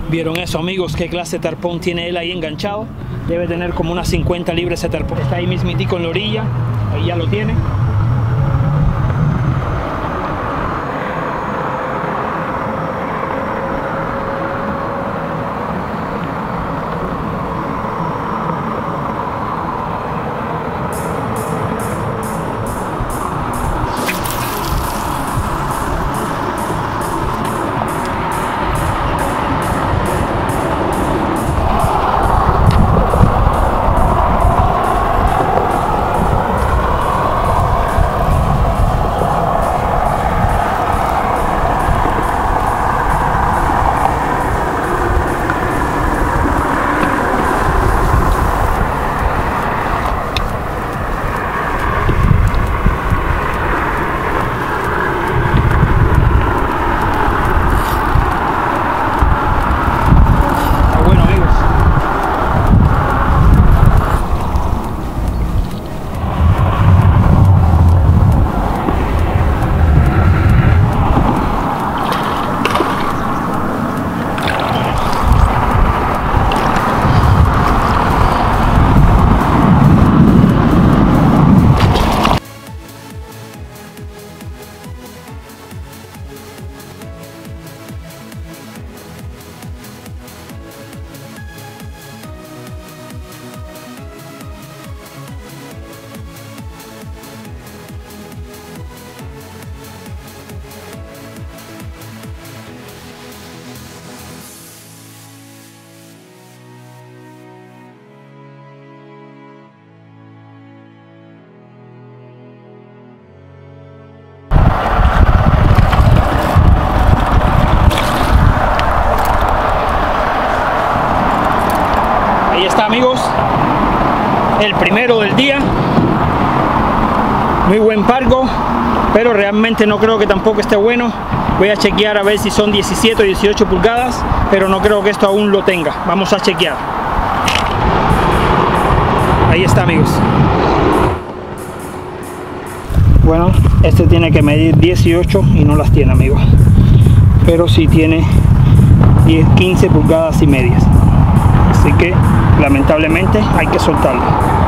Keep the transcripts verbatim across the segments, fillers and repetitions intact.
¿Vieron eso, amigos? ¿Qué clase de tarpón tiene él ahí enganchado? Debe tener como unas cincuenta libras ese tarpón. Está ahí mismitico en la orilla. Ahí ya lo tiene. Ahí está, amigos, el primero del día. Muy buen pargo, pero realmente no creo que tampoco esté bueno. Voy a chequear a ver si son diecisiete o dieciocho pulgadas, pero no creo que esto aún lo tenga. Vamos a chequear. Ahí está, amigos. Bueno, este tiene que medir dieciocho y no las tiene, amigos, pero sí tiene diez, quince pulgadas y medias. Así que lamentablemente hay que soltarlo.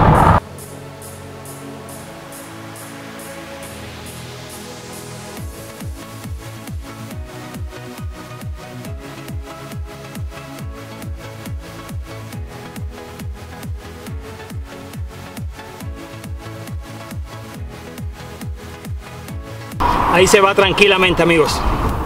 Ahí se va tranquilamente, amigos.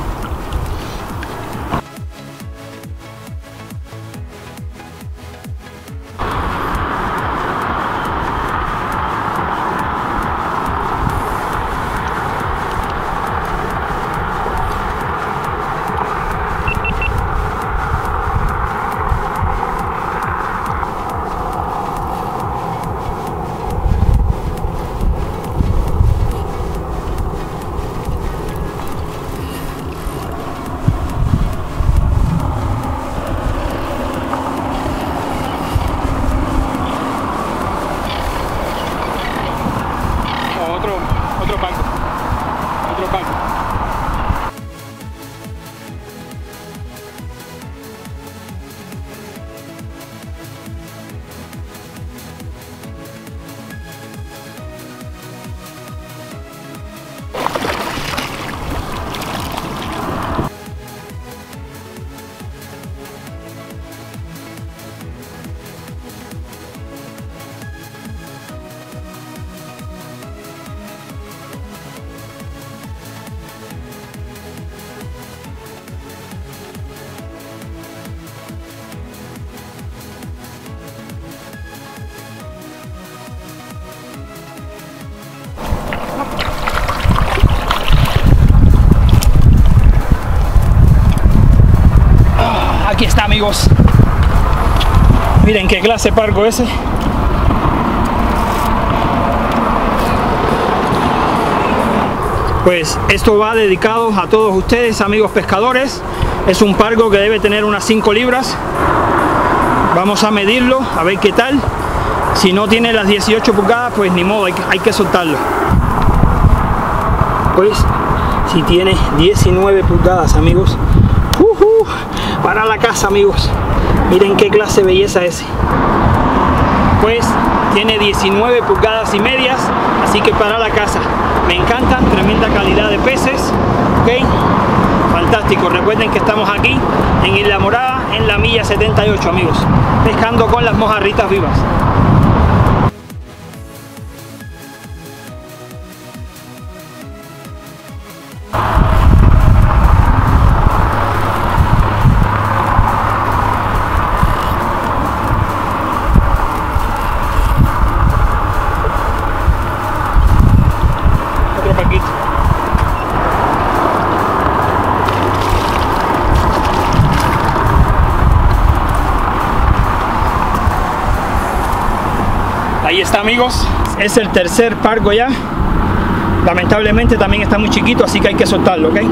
Aquí está, amigos. Miren qué clase de pargo ese. Pues esto va dedicado a todos ustedes, amigos pescadores. Es un pargo que debe tener unas cinco libras. Vamos a medirlo, a ver qué tal. Si no tiene las dieciocho pulgadas, pues ni modo, hay que, hay que soltarlo. Pues si tiene diecinueve pulgadas, amigos, uh -huh, para la casa, amigos. Miren qué clase de belleza ese. Pues tiene diecinueve pulgadas y medias, así que para la casa. Me encantan, tremenda calidad de peces, ok, fantástico. Recuerden que estamos aquí en Isla Morada, en la milla setenta y ocho, amigos, pescando con las mojarritas vivas. Ahí está, amigos, es el tercer pargo ya. Lamentablemente también está muy chiquito, así que hay que soltarlo, ¿ok?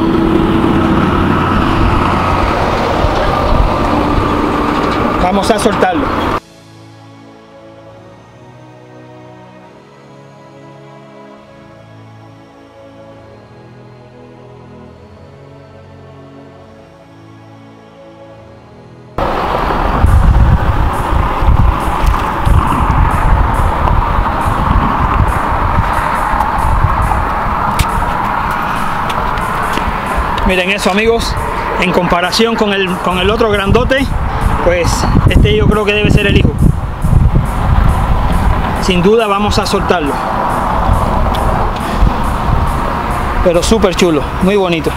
Vamos a soltarlo. Miren eso, amigos, en comparación con el, con el otro grandote, pues este yo creo que debe ser el hijo. Sin duda vamos a soltarlo. Pero súper chulo, muy bonito.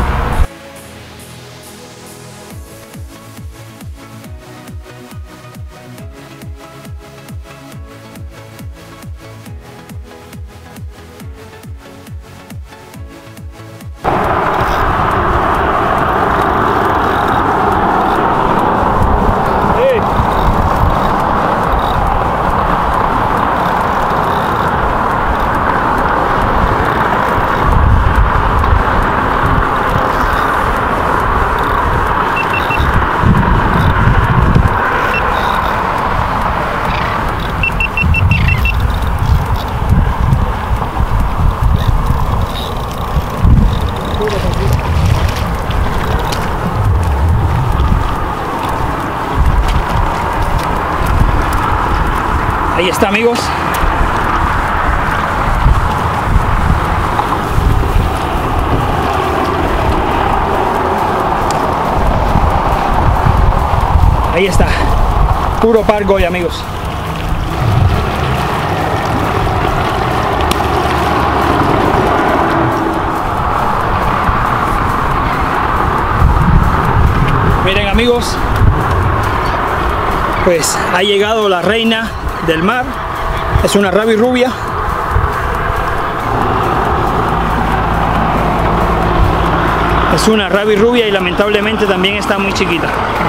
Ahí está, amigos. Ahí está. Puro pargo hoy, amigos. Miren, amigos, pues ha llegado la reina del mar. Es una rabi rubia. Es una rabi rubia y lamentablemente también está muy chiquita.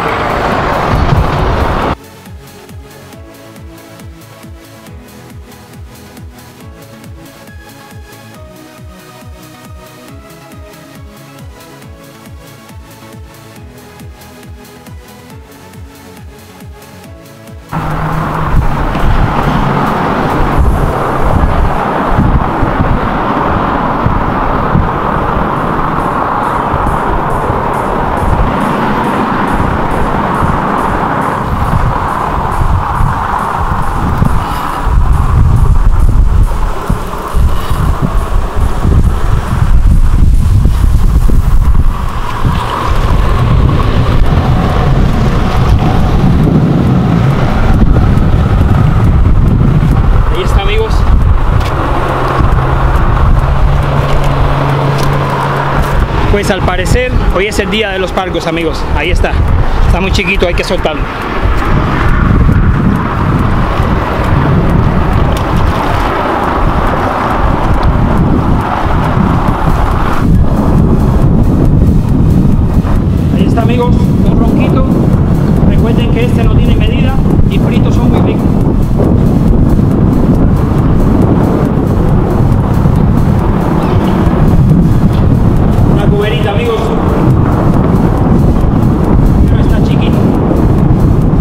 Pues al parecer hoy es el día de los pargos, amigos. Ahí está, está muy chiquito, hay que soltarlo. Ahí está, amigos, un ronquito. Recuerden que este no tiene medida y fritos son muy ricos. Amigos, pero está chiquito.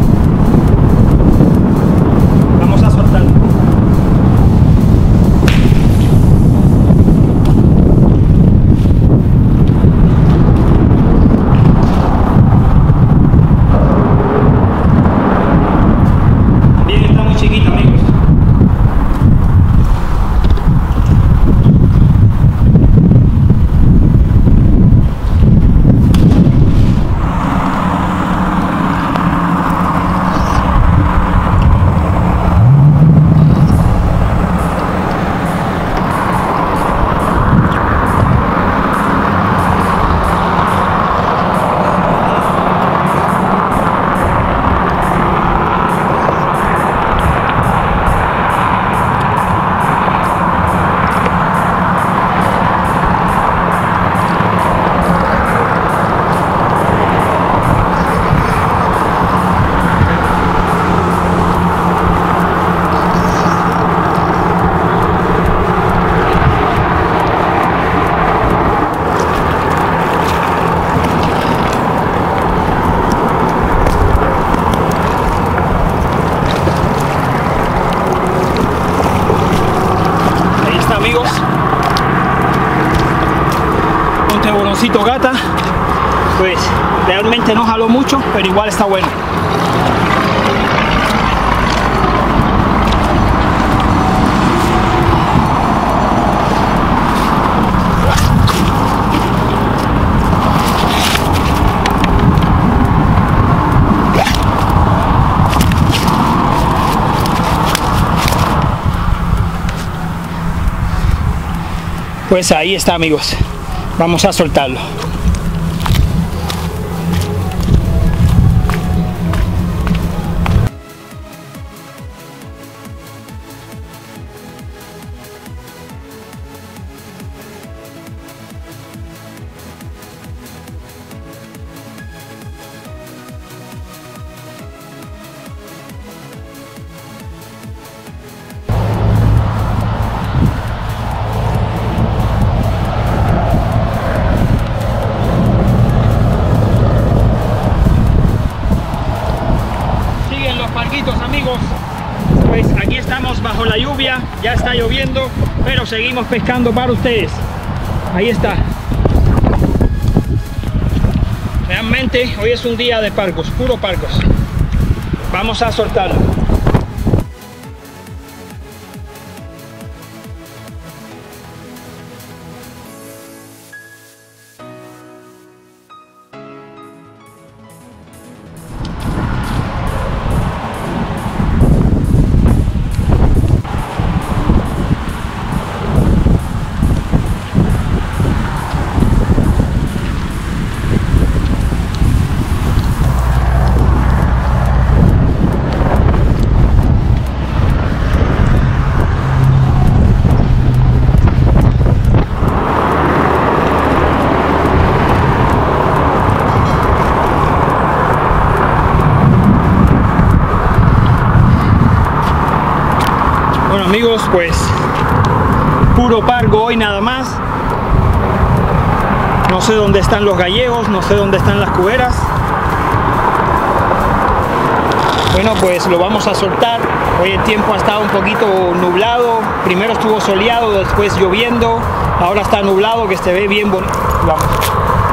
saborcito gata, pues realmente no jaló mucho, pero igual está bueno. Pues ahí está, amigos, vamos a soltarlo. Amigos, pues aquí estamos bajo la lluvia, ya está lloviendo, pero seguimos pescando para ustedes. Ahí está. Realmente hoy es un día de pargos, puro pargos. Vamos a soltarlo. Bueno, amigos, pues puro pargo hoy nada más. No sé dónde están los gallegos, no sé dónde están las cuberas. Bueno, pues lo vamos a soltar. Hoy el tiempo ha estado un poquito nublado. Primero estuvo soleado, después lloviendo. Ahora está nublado, que se ve bien bonito. Vamos.